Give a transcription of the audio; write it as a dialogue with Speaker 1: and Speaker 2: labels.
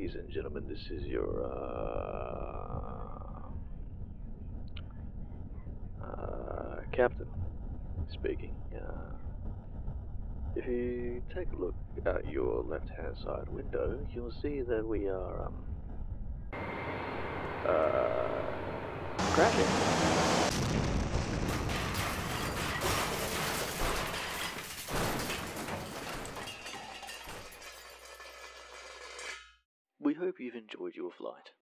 Speaker 1: ladies and gentlemen, this is your captain speaking. If you take a look at your left-hand side window, you'll see that we are crashing. We hope you've enjoyed your flight.